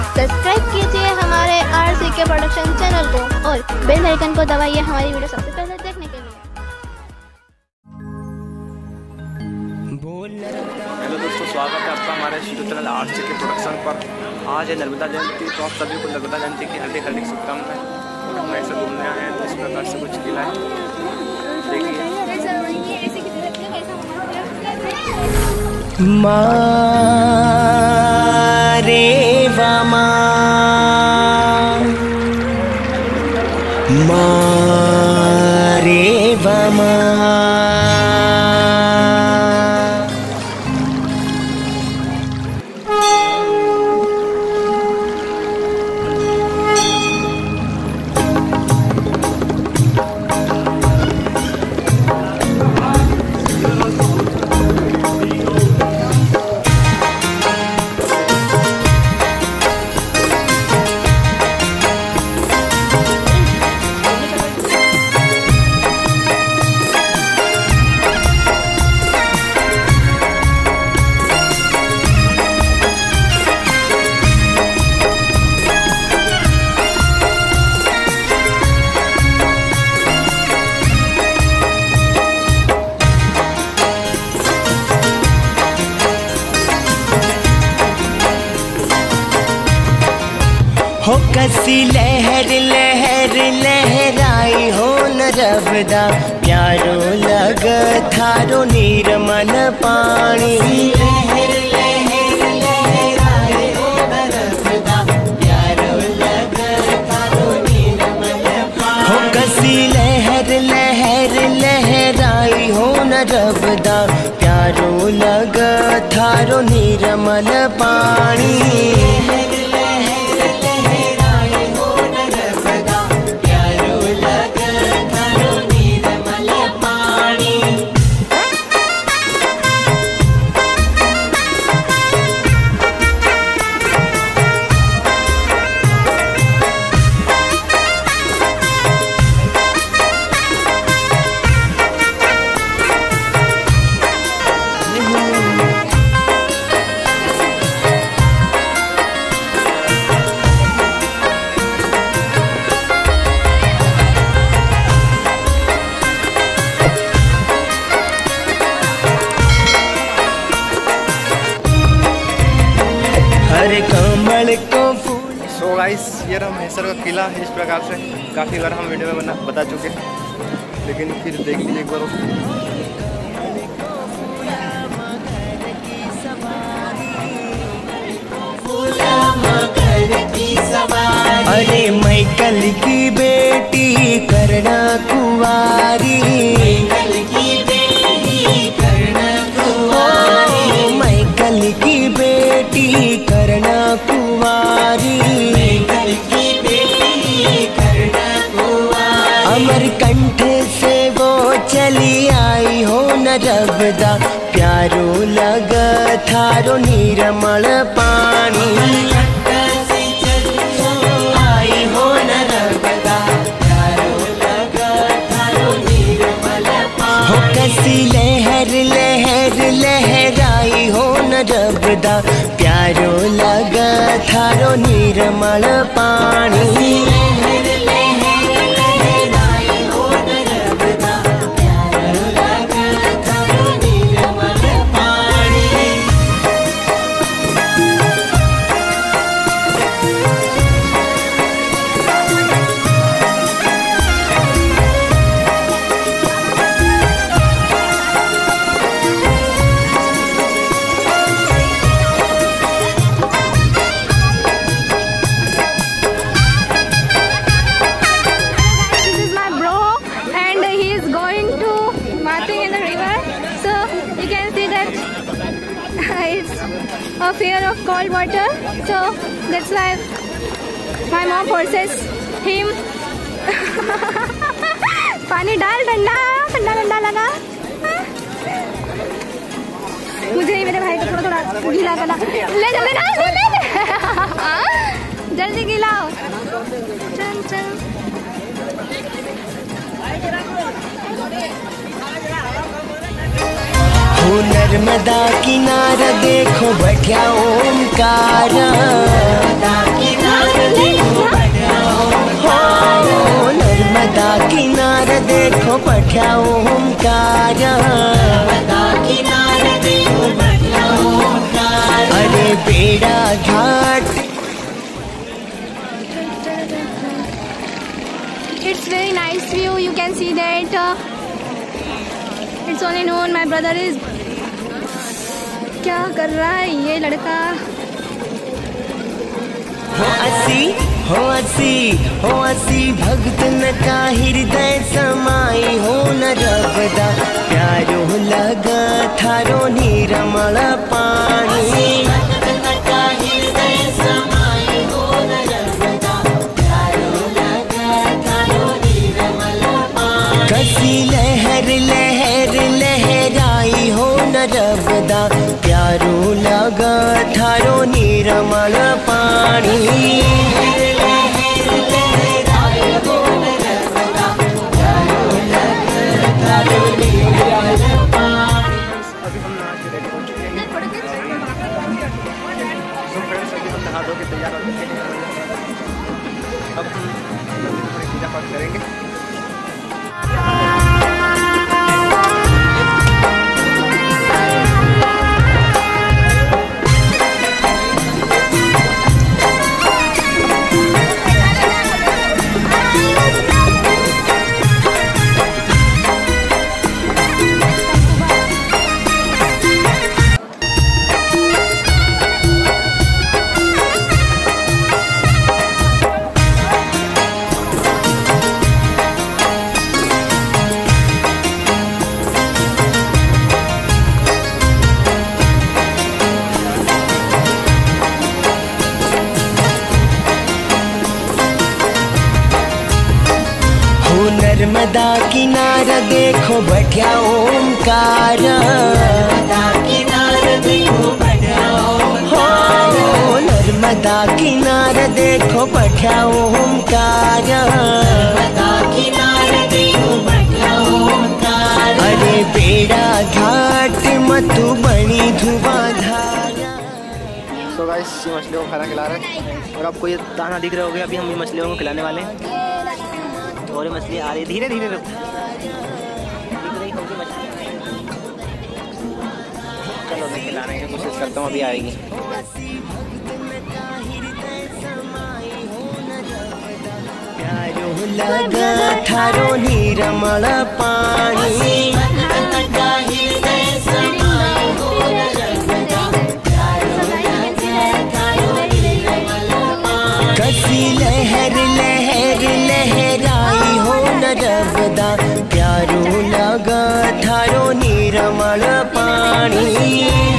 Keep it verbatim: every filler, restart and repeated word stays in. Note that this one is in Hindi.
सब्सक्राइब कीजिए हमारे आर सी के प्रोडक्शन चैनल को और बेल आइकन को दबाइए हमारी वीडियो सबसे पहले देखने के लिए। हेलो दोस्तों, स्वागत है आपका हमारे यूट्यूब चैनल आर सी के प्रोडक्शन पर। आज है नर्मदा जयंती, तो आप सभी को नर्मदा जयंती की हार्दिक हार्दिक शुभकामनाएं। और हम ऐसे घूमने आए हैं तो इस प्रकार से कुछ किला है, देखिए। मारे वामा मारे वामा हो कसी लहर लहर लहराई हो नर्मदा, प्यारो लग थारो निर्मल पानी। लहर लहर लहराई हो नर्मदा, प्यारो लग थारो निर्मल पानी। हो कसी लहर लहर लहराई हो नर्मदा, प्यारो लग थारो निर्मल पानी। हरे कमल को फूल। सो गाइस, ये रहा महेश्वर का किला। इस प्रकार से काफ़ी बार हम वीडियो में बना बता चुके हैं, लेकिन फिर देख लीजिए एक बार। अरे मैकल की बेटी करना कुंवारी, मैकल की बेटी करना कुंवारी, मैकल की बेटी करना कुंवारी, मैकल की बेटी करना कुंवारी। अमरकंठ से वो चली आई हो नर्मदा, प्यारो लग थारो निर्मल पानी। कसी लहर लहर लहराई हो नर्मदा, प्यारो लग थारो निर्मल पानी। लहर लहर लहराई हो नर्मदा, प्यारो लग थारो निर्मल पानी। A fear of cold water, so that's why my mom forces him. पानी डाल, ठंडा ठंडा ठंडा लगा। मुझे ही मेरे भाई को थोड़ा थोड़ा गीला करना। ले जा ले ले ले जल्दी गीला हो। चल चल। नर्मदा किनारा देखो बैठा ओम ओमकार। हो नर्मदा किनार देखो बैठा ओमकार। अरे बेड़ा घाट। It's very nice view. You can see that. Uh, it's only known my brother is. क्या कर रहा है ये लड़का? हो असी हो असी हो असी भक्तन का हृदय समाई हो नर्मदा प्यारो लगा थारो निर्मल पानी। कसी लहर लहर लहराई हो नर्मदा प्यारो लगा थारो निर्मल पानी। अभी हम नहा के रेडी हो चुके हैं। तो फ्रेंड्स अभी हम नहा धो के तैयार हो चुके हैं। अब हम पूजा पाठ करेंगे। नर्मदा किनारा देखो बैठा ओमकार। हो नर्मदा किनारा देखो बैठा ओमकार। अरे बेड़ा घाट मतु बनी धुआंधारा। सो गाइस ये मछलियों को खाना खिला रहे हैं और आपको ये दाना दिख रहा होगा। अभी हम ये मछलियों को खिलाने वाले हैं और मछली आ रही धीरे धीरे रुक दिख रही होगी मछली। चलो मैं खिलाने की कोशिश करता हूँ, अभी आएगी। प्यारो लगा थारो निर्मल पानी। कसी लहर लहर लहराई हो नर्मदा प्यारो लगा थारो निर्मल पानी।